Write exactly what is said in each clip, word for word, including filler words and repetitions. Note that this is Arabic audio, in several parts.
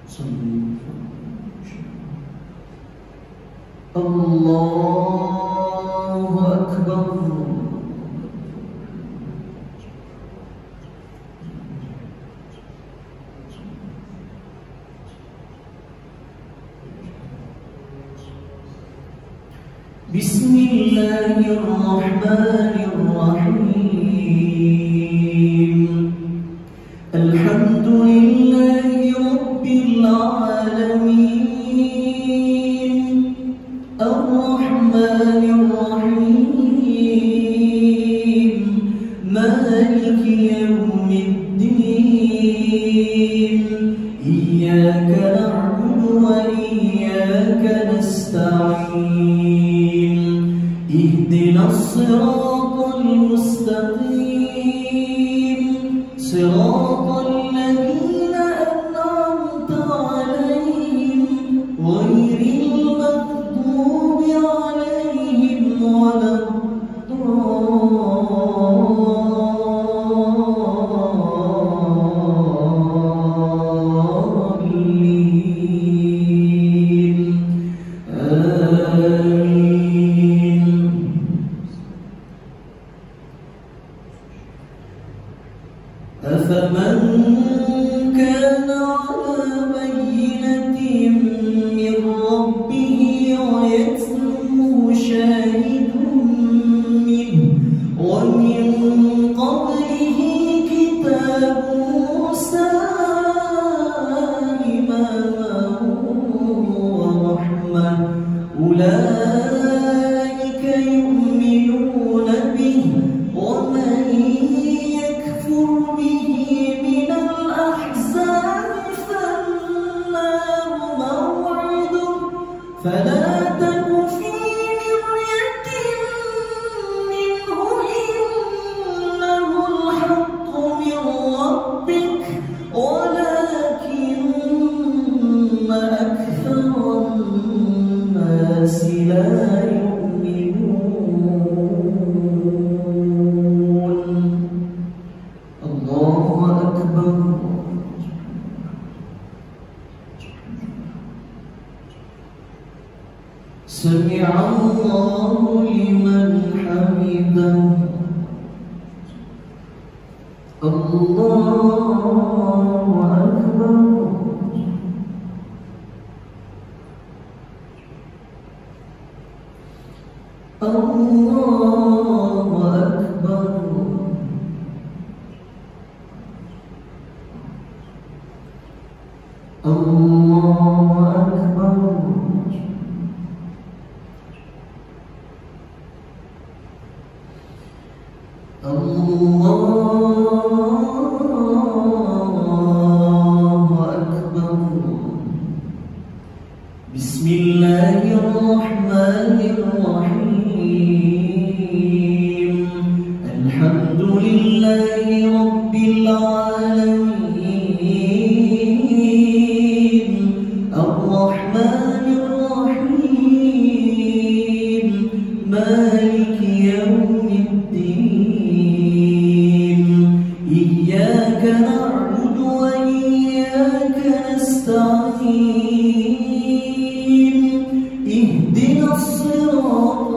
Allahu Akbar. Bismillahirrahmanirrahim. Alhamdulillahi Rabbil alamin. Ar-Rahmanir Rahim. Maliki yawmiddin. Iyyaka na'budu wa iyyaka nasta'in. اهدنا الصراط المستقيم صراط الذين أنعمت عليهم غير المغضوب عليهم ولا الضالين. آمين. أفمن كان على بينة من ربه ويتلوه شاهد منه ومن قبله كتاب موسى إماما ورحمة أولئك يؤمنون به ومن يكفر به من الأحزاب فالنار موعده فلا تك في مرية منه إنه الحق من ربك ولكن أكثر الناس لا يؤمنون. الله أكبر. سمع الله لمن حمده. الله أكبر. الله أكبر. الله أكبر. الله أكبر. بسم الله الرحمن الرحيم. الحمد لله رب العالمين. الرحمن الرحيم. مالك يوم الدين. إياك نعبد وإياك نستعين. اهدنا الصراط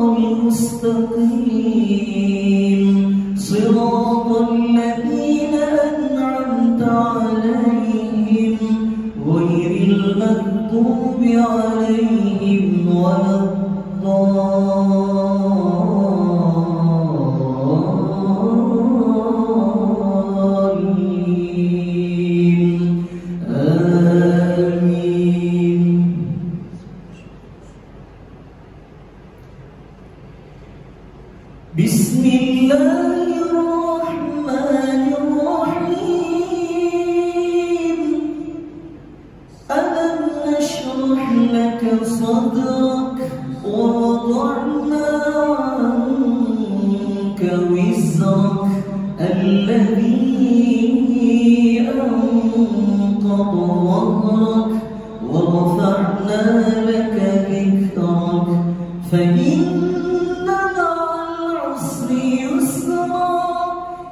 المستقيم صراط الذين أنعمت عليهم غير المغضوب عليهم ولا الضالين. آمين. بسم الله الرحمن الرحيم. ألم نشرح لك صدرك ووضعنا عنك وزرك الذي أنقض ظهرك ورفعنا لك ذكرك فإن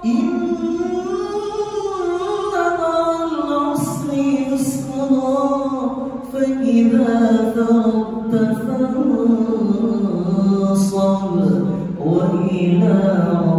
إن مع العسر يسرا فإذا فرغت فانصب وإلى